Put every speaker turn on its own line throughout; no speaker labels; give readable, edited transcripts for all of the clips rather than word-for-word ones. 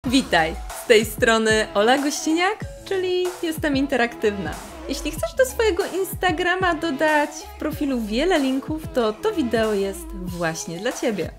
Witaj, z tej strony Ola Gościniak, czyli jestem interaktywna. Jeśli chcesz do swojego Instagrama dodać w profilu wiele linków, to wideo jest właśnie dla Ciebie.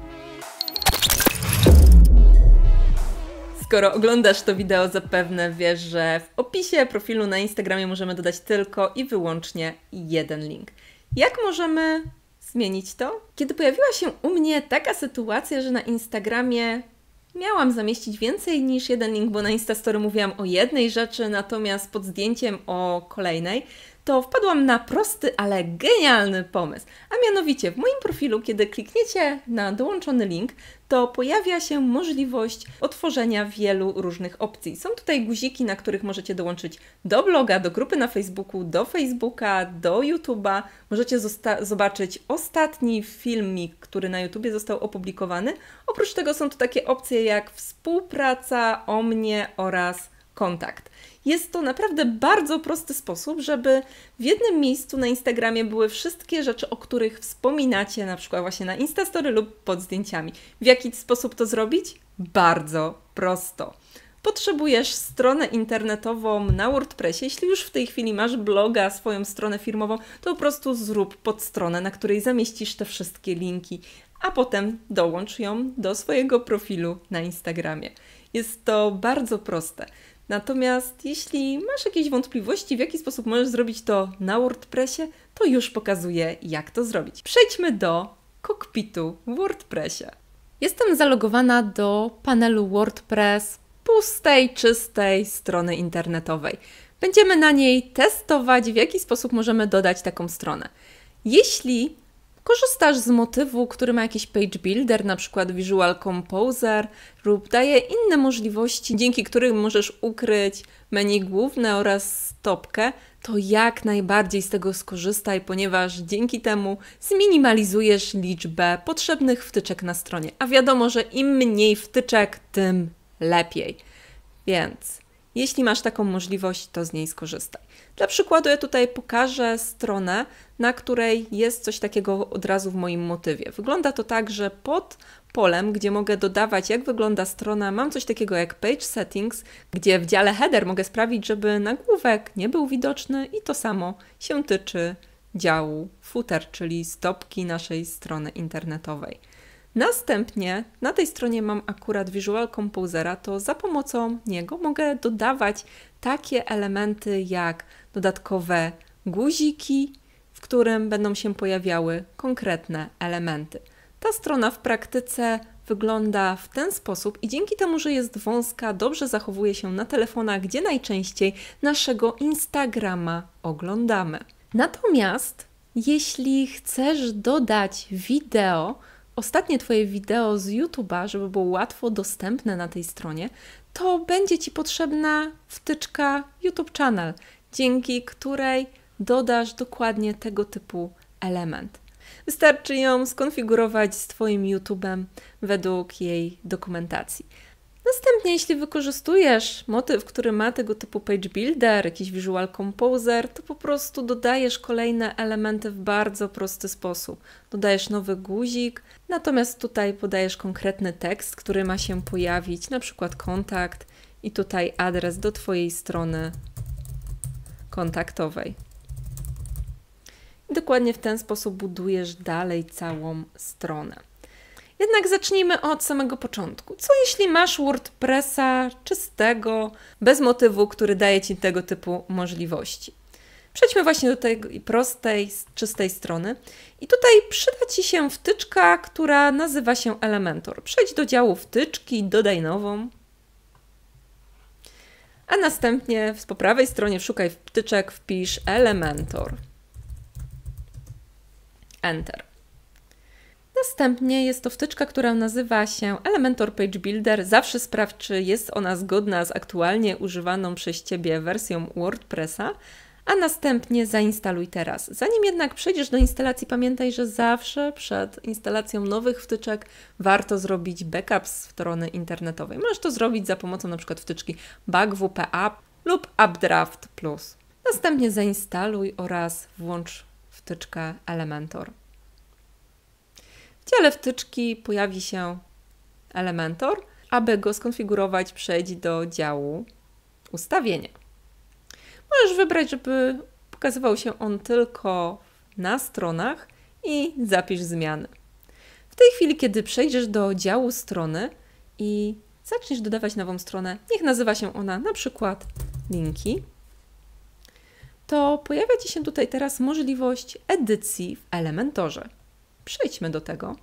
Skoro oglądasz to wideo, zapewne wiesz, że w opisie profilu na Instagramie możemy dodać tylko i wyłącznie jeden link. Jak możemy zmienić to? Kiedy pojawiła się u mnie taka sytuacja, że na Instagramie miałam zamieścić więcej niż jeden link, bo na Instastory mówiłam o jednej rzeczy, natomiast pod zdjęciem o kolejnej, to wpadłam na prosty, ale genialny pomysł. A mianowicie w moim profilu, kiedy klikniecie na dołączony link, to pojawia się możliwość otworzenia wielu różnych opcji. Są tutaj guziki, na których możecie dołączyć do bloga, do grupy na Facebooku, do Facebooka, do YouTube'a. Możecie zobaczyć ostatni filmik, który na YouTubie został opublikowany. Oprócz tego są tu takie opcje jak współpraca, o mnie oraz kontakt. Jest to naprawdę bardzo prosty sposób, żeby w jednym miejscu na Instagramie były wszystkie rzeczy, o których wspominacie, na przykład właśnie na Instastory lub pod zdjęciami. W jaki sposób to zrobić? Bardzo prosto. Potrzebujesz stronę internetową na WordPressie. Jeśli już w tej chwili masz bloga, swoją stronę firmową, to po prostu zrób podstronę, na której zamieścisz te wszystkie linki, a potem dołącz ją do swojego profilu na Instagramie. Jest to bardzo proste. Natomiast jeśli masz jakieś wątpliwości, w jaki sposób możesz zrobić to na WordPressie, to już pokazuję, jak to zrobić. Przejdźmy do kokpitu w WordPressie. Jestem zalogowana do panelu WordPress pustej, czystej strony internetowej. Będziemy na niej testować, w jaki sposób możemy dodać taką stronę. Jeśli korzystasz z motywu, który ma jakiś page builder, na przykład Visual Composer lub daje inne możliwości, dzięki którym możesz ukryć menu główne oraz stopkę, to jak najbardziej z tego skorzystaj, ponieważ dzięki temu zminimalizujesz liczbę potrzebnych wtyczek na stronie. A wiadomo, że im mniej wtyczek, tym lepiej. Więc jeśli masz taką możliwość, to z niej skorzystaj. Dla przykładu ja tutaj pokażę stronę, na której jest coś takiego od razu w moim motywie. Wygląda to tak, że pod polem, gdzie mogę dodawać, jak wygląda strona, mam coś takiego jak Page Settings, gdzie w dziale Header mogę sprawić, żeby nagłówek nie był widoczny i to samo się tyczy działu Footer, czyli stopki naszej strony internetowej. Następnie na tej stronie mam akurat Visual Composera, to za pomocą niego mogę dodawać takie elementy jak dodatkowe guziki, w którym będą się pojawiały konkretne elementy. Ta strona w praktyce wygląda w ten sposób i dzięki temu, że jest wąska, dobrze zachowuje się na telefonach, gdzie najczęściej naszego Instagrama oglądamy. Natomiast jeśli chcesz dodać wideo, ostatnie Twoje wideo z YouTube'a, żeby było łatwo dostępne na tej stronie, to będzie Ci potrzebna wtyczka YouTube Channel, dzięki której dodasz dokładnie tego typu element. Wystarczy ją skonfigurować z Twoim YouTube'em według jej dokumentacji. Następnie, jeśli wykorzystujesz motyw, który ma tego typu page builder, jakiś Visual Composer, to po prostu dodajesz kolejne elementy w bardzo prosty sposób. Dodajesz nowy guzik, natomiast tutaj podajesz konkretny tekst, który ma się pojawić, na przykład kontakt i tutaj adres do Twojej strony kontaktowej. I dokładnie w ten sposób budujesz dalej całą stronę. Jednak zacznijmy od samego początku. Co jeśli masz WordPressa czystego, bez motywu, który daje Ci tego typu możliwości? Przejdźmy właśnie do tej prostej, czystej strony. I tutaj przyda Ci się wtyczka, która nazywa się Elementor. Przejdź do działu wtyczki, dodaj nową. A następnie po prawej stronie szukaj wtyczek, wpisz Elementor. Enter. Następnie jest to wtyczka, która nazywa się Elementor Page Builder. Zawsze sprawdź, czy jest ona zgodna z aktualnie używaną przez Ciebie wersją WordPressa, a następnie zainstaluj teraz. Zanim jednak przejdziesz do instalacji, pamiętaj, że zawsze przed instalacją nowych wtyczek warto zrobić backup z strony internetowej. Możesz to zrobić za pomocą np. wtyczki BugWP App lub Updraft Plus. Następnie zainstaluj oraz włącz wtyczkę Elementor. W dziale wtyczki pojawi się Elementor, aby go skonfigurować, przejdź do działu Ustawienia. Możesz wybrać, żeby pokazywał się on tylko na stronach i zapisz zmiany. W tej chwili, kiedy przejdziesz do działu Strony i zaczniesz dodawać nową stronę, niech nazywa się ona na przykład Linki, to pojawia Ci się tutaj teraz możliwość edycji w Elementorze. Przejdźmy do tego.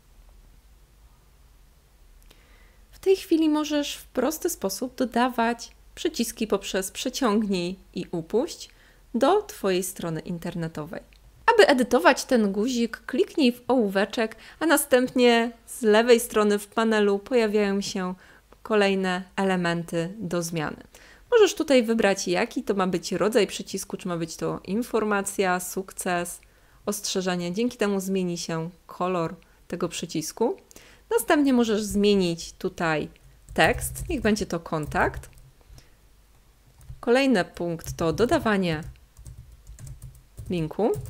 W tej chwili możesz w prosty sposób dodawać przyciski poprzez przeciągnij i upuść do Twojej strony internetowej. Aby edytować ten guzik, kliknij w ołóweczek, a następnie z lewej strony w panelu pojawiają się kolejne elementy do zmiany. Możesz tutaj wybrać, jaki to ma być rodzaj przycisku, czy ma być to informacja, sukces, ostrzeżenie. Dzięki temu zmieni się kolor tego przycisku. Następnie możesz zmienić tutaj tekst, niech będzie to kontakt. Kolejny punkt to dodawanie linku.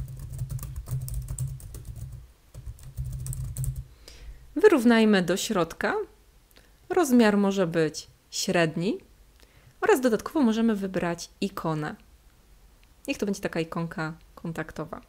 Wyrównajmy do środka. Rozmiar może być średni oraz dodatkowo możemy wybrać ikonę. Niech to będzie taka ikonka kontaktowa.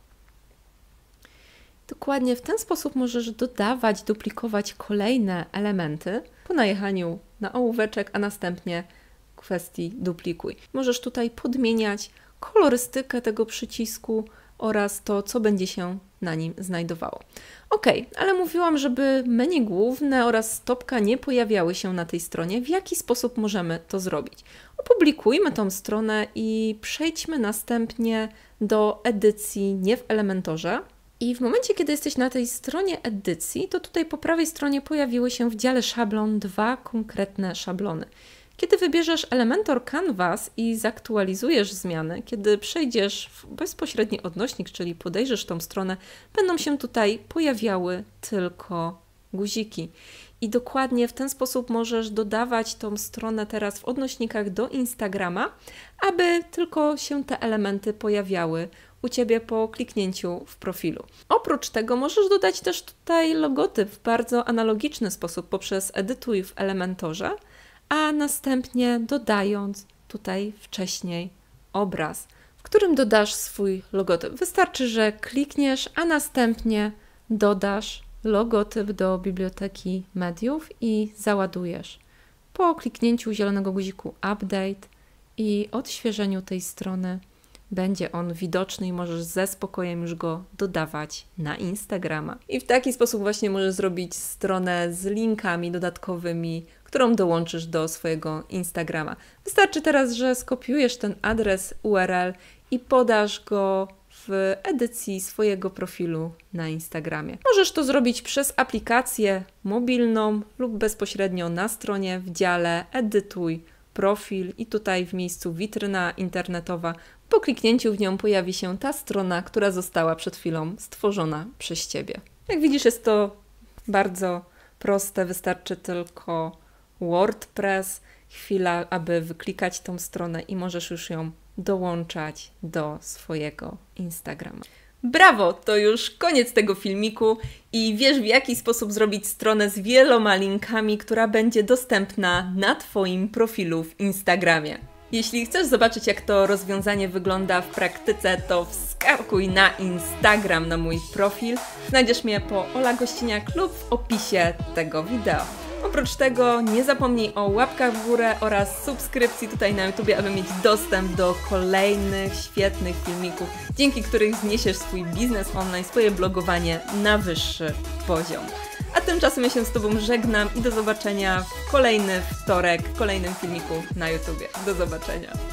Dokładnie w ten sposób możesz dodawać, duplikować kolejne elementy po najechaniu na ołóweczek, a następnie w kwestii duplikuj. Możesz tutaj podmieniać kolorystykę tego przycisku oraz to, co będzie się na nim znajdowało. Ok, ale mówiłam, żeby menu główne oraz stopka nie pojawiały się na tej stronie. W jaki sposób możemy to zrobić? Opublikujmy tą stronę i przejdźmy następnie do edycji nie w Elementorze. I w momencie, kiedy jesteś na tej stronie edycji, to tutaj po prawej stronie pojawiły się w dziale szablon dwa konkretne szablony. Kiedy wybierzesz Elementor Canvas i zaktualizujesz zmiany, kiedy przejdziesz w bezpośredni odnośnik, czyli podejrzysz tą stronę, będą się tutaj pojawiały tylko guziki. I dokładnie w ten sposób możesz dodawać tą stronę teraz w odnośnikach do Instagrama, aby tylko się te elementy pojawiały u Ciebie po kliknięciu w profilu. Oprócz tego możesz dodać też tutaj logotyp w bardzo analogiczny sposób poprzez edytuj w Elementorze, a następnie dodając tutaj wcześniej obraz, w którym dodasz swój logotyp. Wystarczy, że klikniesz, a następnie dodasz logotyp do biblioteki mediów i załadujesz. Po kliknięciu zielonego guziku Update i odświeżeniu tej strony będzie on widoczny i możesz ze spokojem już go dodawać na Instagrama. I w taki sposób właśnie możesz zrobić stronę z linkami dodatkowymi, którą dołączysz do swojego Instagrama. Wystarczy teraz, że skopiujesz ten adres URL i podasz go w edycji swojego profilu na Instagramie. Możesz to zrobić przez aplikację mobilną lub bezpośrednio na stronie w dziale Edytuj profil i tutaj w miejscu witryna internetowa. Po kliknięciu w nią pojawi się ta strona, która została przed chwilą stworzona przez Ciebie. Jak widzisz, jest to bardzo proste, wystarczy tylko WordPress, chwila, aby wyklikać tą stronę i możesz już ją dołączać do swojego Instagrama. Brawo! To już koniec tego filmiku i wiesz, w jaki sposób zrobić stronę z wieloma linkami, która będzie dostępna na Twoim profilu w Instagramie. Jeśli chcesz zobaczyć, jak to rozwiązanie wygląda w praktyce, to wskakuj na Instagram, na mój profil. Znajdziesz mnie po Ola Gościniak lub w opisie tego wideo. Oprócz tego nie zapomnij o łapkach w górę oraz subskrypcji tutaj na YouTube, aby mieć dostęp do kolejnych świetnych filmików, dzięki których zniesiesz swój biznes online, swoje blogowanie na wyższy poziom. A tymczasem ja się z Tobą żegnam i do zobaczenia w kolejny wtorek, w kolejnym filmiku na YouTube. Do zobaczenia.